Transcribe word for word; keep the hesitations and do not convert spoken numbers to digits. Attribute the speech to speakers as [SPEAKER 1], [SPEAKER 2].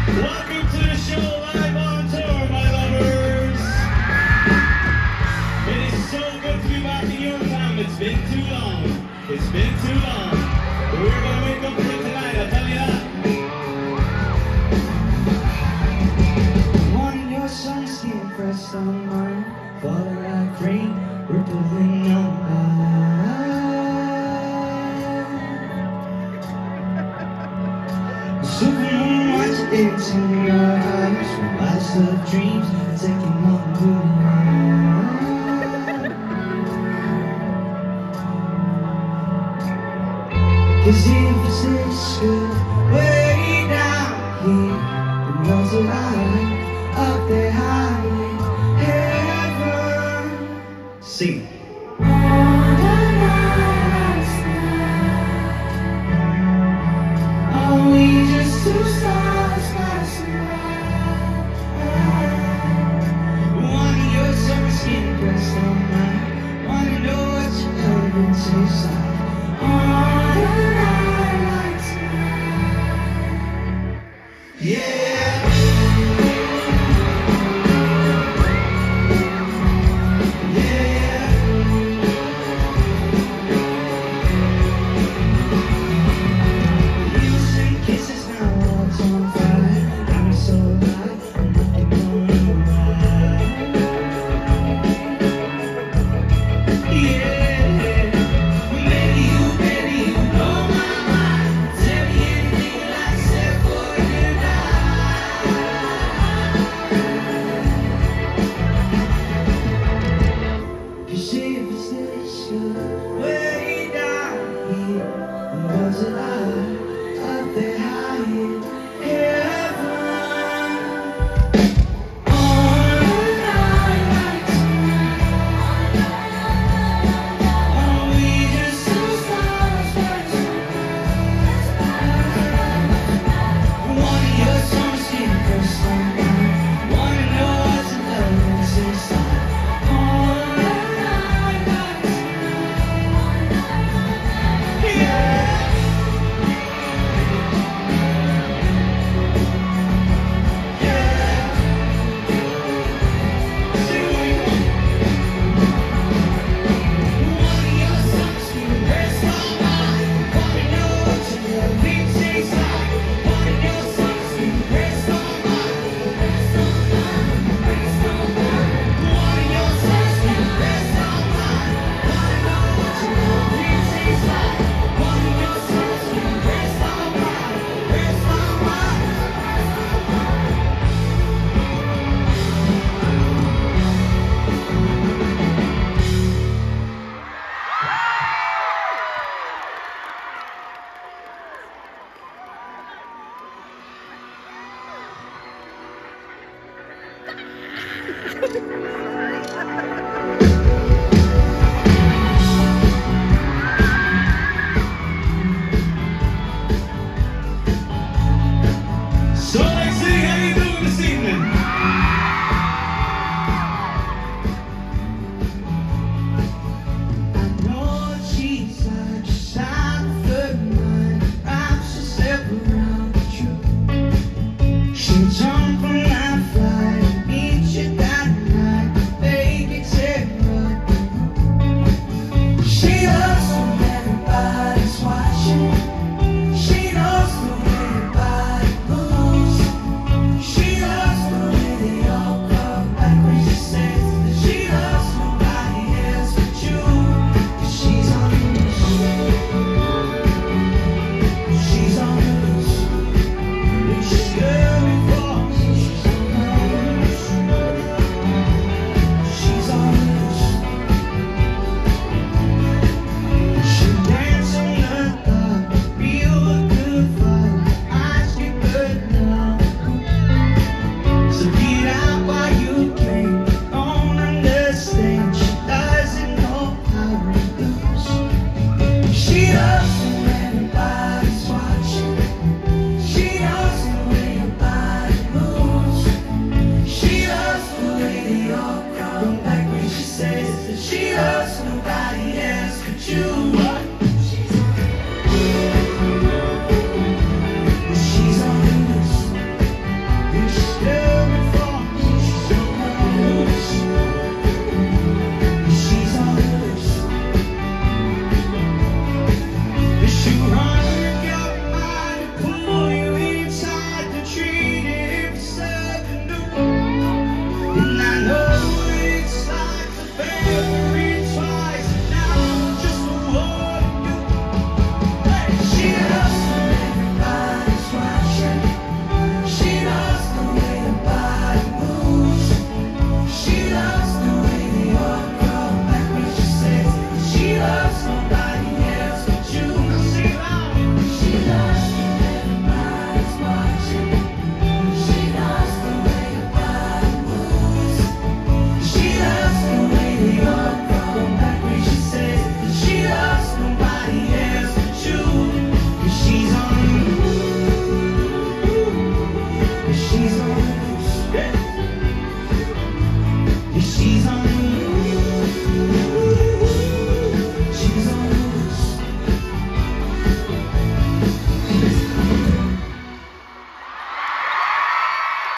[SPEAKER 1] Welcome to the show live on tour, my lovers. It is so good to be back in your town. It's been too long. It's been too long. But we're gonna wake up for it tonight, I'll tell you that.
[SPEAKER 2] Wanting your sun skin pressed on mine, falling like rain, rippling on by. So much into your eyes, from lights of dreams, taking on the moonlight. Cause if it's this good, way down here, then there's a light up there high in heaven. Sing. Are we just two stars passing by? Wanting your summer skin pressed on mine, wanna know what your loving tastes like. On the night like tonight. Yeah. Way down here, and there's a light up there high in heaven. On a night like tonight, are we just two stars passing by? Wanting your summer skin pressed on mine, wanna know what your love is inside.
[SPEAKER 1] So let's sing.